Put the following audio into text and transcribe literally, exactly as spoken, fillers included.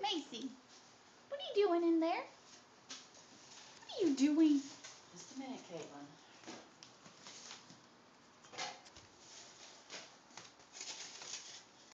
Macy, what are you doing in there? What are you doing? Just a minute, Caitlin.